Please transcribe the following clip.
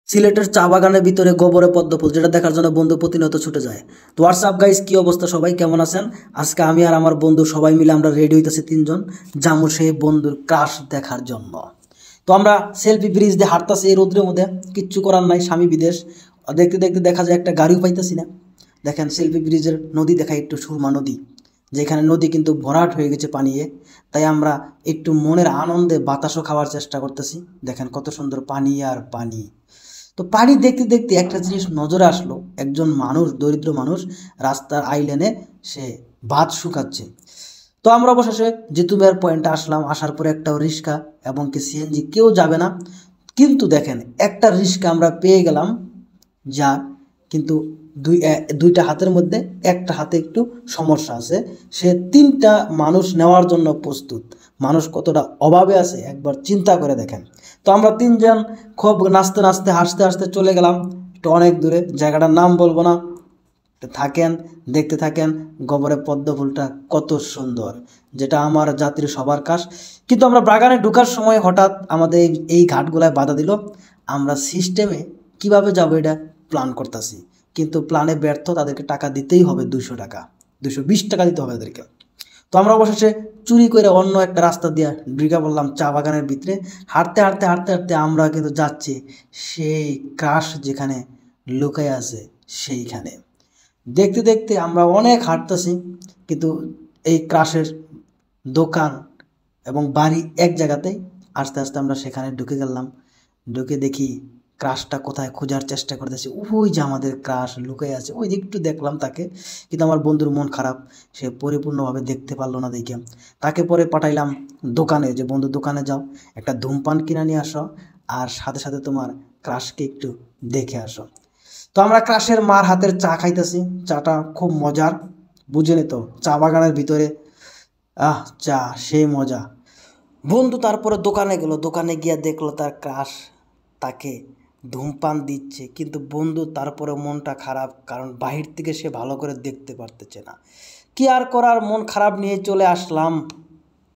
সিলেটের চা বাগানের ভিতরে গোবরে পদ্ম ফুল, যেটা দেখার জন্য বন্ধু প্রতিনিয়ত ছুটে যায়। তো হোয়াটসঅ্যাপ গাইস, কি অবস্থা সবাই, কেমন আছেন? আজকে আমি আর আমার বন্ধু সবাই মিলে আমরা রেডি হইতেছি তিনজন, যাবো সেই বন্ধুর ক্রাশ দেখার জন্য। তো আমরা সেলফি ব্রিজ দিয়ে হাঁটতেছি এই রোদ্রের মধ্যে, কিচ্ছু করার নাই, স্বামী বিদেশ। দেখতে দেখতে দেখা যায় একটা গাড়িও পাইতেছি না। দেখেন সেলফি ব্রিজের নদী দেখায়, একটু সুরমা নদী, যেখানে নদী কিন্তু ভরাট হয়ে গেছে পানিয়ে। তাই আমরা একটু মনের আনন্দে বাতাসও খাওয়ার চেষ্টা করতেছি। দেখেন কত সুন্দর পানি আর পানি। তো পানি দেখতে দেখতে একটা জিনিস নজরে আসলো, একজন মানুষ, দরিদ্র মানুষ, রাস্তার আইলেনে সে ভাত শুকাচ্ছে। তো আমরা অবশেষে জিতুমের পয়েন্টে আসলাম। আসার পরে একটা রিক্সা এবং কি সিএনজি কেউ যাবে না, কিন্তু দেখেন একটা রিক্সা আমরা পেয়ে গেলাম, যা কিন্তু দুইটা হাতের মধ্যে একটা হাতে একটু সমস্যা আছে। সে তিনটা মানুষ নেওয়ার জন্য প্রস্তুত। মানুষ কতটা অভাবে আছে একবার চিন্তা করে দেখেন। তো আমরা তিনজন খুব নাচতে নাচতে হাসতে হাসতে চলে গেলাম একটু অনেক দূরে, জায়গাটার নাম বলবো না, থাকেন দেখতে থাকেন। গোবরে পদ্ম ফুলটা কত সুন্দর, যেটা আমার জাতির সবার কাশ। কিন্তু আমরা বাগানে ঢোকার সময় হঠাৎ আমাদের এই ঘাটগুলায় বাধা দিল। আমরা সিস্টেমে কিভাবে যাব এটা প্ল্যান করতেছি, কিন্তু প্ল্যানে ব্যর্থ। তাদেরকে টাকা দিতেই হবে, 200 টাকা, 220 টাকা দিতে হবে তাদেরকে। তো আমরা অবশেষে চুরি করে অন্য একটা রাস্তা দিয়ে ঢুকে পড়লাম চা বাগানের ভিতরে। হাঁটতে হাঁটতে হাঁটতে হাঁটতে আমরা কিন্তু যাচ্ছি সেই ক্রাশ যেখানে লুকায় আছে সেইখানে। দেখতে দেখতে আমরা অনেক হাঁটতেছি, কিন্তু এই ক্রাশের দোকান এবং বাড়ি এক জায়গাতেই। আস্তে আস্তে আমরা সেখানে ঢুকে গেলাম। ঢুকে দেখি ক্রাশটা কোথায়, খোঁজার চেষ্টা করতেছি। ওই যে আমাদের ক্রাশ লুকিয়ে আছে, ওই যে একটু দেখলাম তাকে, কিন্তু আমার বন্ধুর মন খারাপ, সে পরিপূর্ণভাবে দেখতে পারলো না দেখে। তাকে পরে পাঠাইলাম দোকানে, যে বন্ধু দোকানে যাও, একটা ধূমপান কিনে নিয়ে আসো, আর সাথে সাথে তোমার ক্রাশকে একটু দেখে আসো। তো আমরা ক্রাশের মার হাতের চা খাইতেছি। চাটা খুব মজার, বুঝেনি তো, চা বাগানের ভিতরে চা সেই মজা। বন্ধু তারপরে দোকানে গেল, দোকানে গিয়ে দেখলো তার ক্রাশ তাকে ধূমপান দিচ্ছে, কিন্তু বন্ধু তারপরে মনটা খারাপ, কারণ বাহির থেকে সে ভালো করে দেখতে পারতেছে না। কি আর করার, মন খারাপ নিয়ে চলে আসলাম